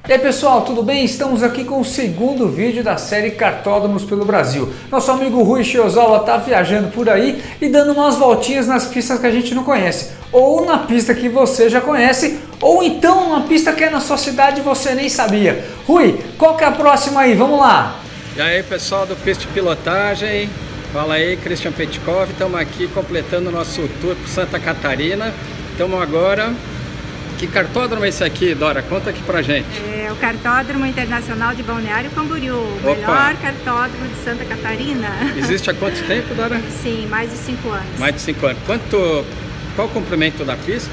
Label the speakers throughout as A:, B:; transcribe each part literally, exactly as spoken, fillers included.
A: E aí pessoal, tudo bem? Estamos aqui com o segundo vídeo da série Kartódromos pelo Brasil. Nosso amigo Rui Shiozawa está viajando por aí e dando umas voltinhas nas pistas que a gente não conhece. Ou na pista que você já conhece, ou então uma pista que é na sua cidade e você nem sabia. Rui, qual que é a próxima aí? Vamos lá!
B: E aí pessoal do Pista de Pilotagem, fala aí, Christian Petkov, estamos aqui completando o nosso tour por Santa Catarina. Estamos agora... Que kartódromo é esse aqui, Dora? Conta aqui pra gente.
C: É o Kartódromo Internacional de Balneário Camboriú, o
B: Opa.
C: melhor kartódromo de Santa Catarina.
B: Existe há quanto tempo, Dora?
C: Sim, mais de cinco anos.
B: Mais de cinco anos. Quanto, qual o comprimento da pista?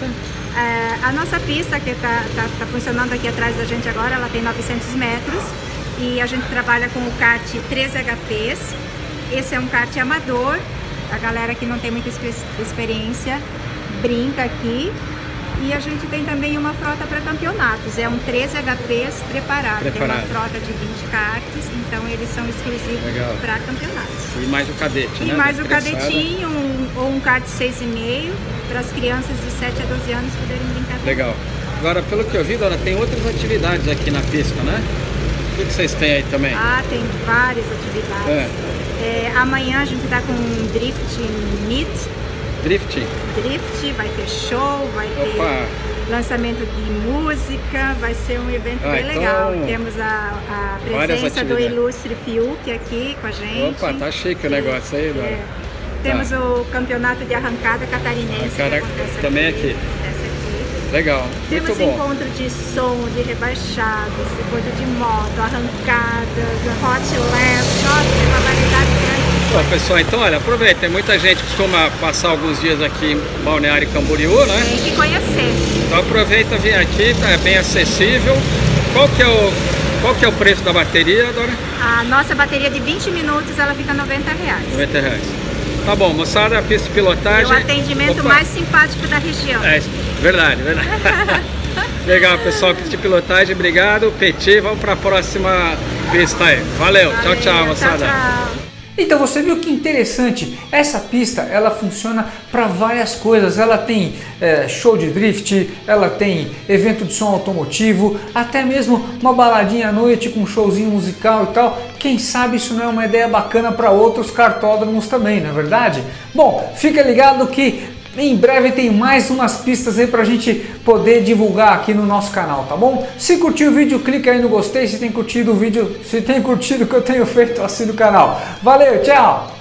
C: É, a nossa pista, que está tá, tá funcionando aqui atrás da gente agora, ela tem novecentos metros e a gente trabalha com o kart treze H Ps. Esse é um kart amador, a galera que não tem muita experiência brinca aqui. E a gente tem também uma frota para campeonatos, é um treze H Ps preparado, preparado. Tem uma frota de vinte karts, então eles são exclusivos para campeonatos.
B: E mais o cadete,
C: e
B: né?
C: E mais o cadetinho, um, ou um kart seis e meio, para as crianças de sete a doze anos poderem brincar.
B: Legal. Agora, pelo que eu vi, Dora, tem outras atividades aqui na pista, né? O que vocês têm aí também?
C: Ah, tem várias atividades. É. É, amanhã a gente está com um Drift Meet.
B: Drift?
C: Drift, vai ter show, vai Opa. ter lançamento de música, vai ser um evento ah, bem então, legal. Temos a, a presença do ilustre Fiuk aqui com a gente.
B: Opa, tá chique o negócio aí, Dora. É.
C: Temos
B: tá.
C: o campeonato de arrancada catarinense.
B: Arrancada também aqui.
C: Essa aqui.
B: Legal,
C: Temos
B: muito bom.
C: encontro de som, de rebaixados, encontro de moto, arrancadas, hot lap, nossa, tem uma variedade grande.
B: Bom, pessoal, então olha, aproveita, tem muita gente que costuma passar alguns dias aqui em Balneário Camboriú, né?
C: Tem que conhecer.
B: Então aproveita, vem aqui, tá, é bem acessível. Qual que é o, qual que é o preço da bateria, Dora?
C: A nossa bateria de vinte minutos, ela fica noventa reais.
B: noventa reais. Tá bom, moçada, a pista de pilotagem...
C: É o atendimento Opa. mais simpático da região.
B: É, verdade, verdade. Legal, pessoal, pista de pilotagem, obrigado. Peti, vamos para a próxima pista aí. Valeu, Valeu tchau, tchau, moçada.
C: Tchau, tchau.
A: Então você viu que interessante, essa pista ela funciona para várias coisas, ela tem é, show de drift, ela tem evento de som automotivo, até mesmo uma baladinha à noite com um showzinho musical e tal. Quem sabe isso não é uma ideia bacana para outros kartódromos também, não é verdade? Bom, fica ligado que em breve tem mais umas pistas aí pra gente poder divulgar aqui no nosso canal, tá bom? Se curtiu o vídeo, clica aí no gostei. Se tem curtido o vídeo, se tem curtido o que eu tenho feito, assina o canal. Valeu, tchau!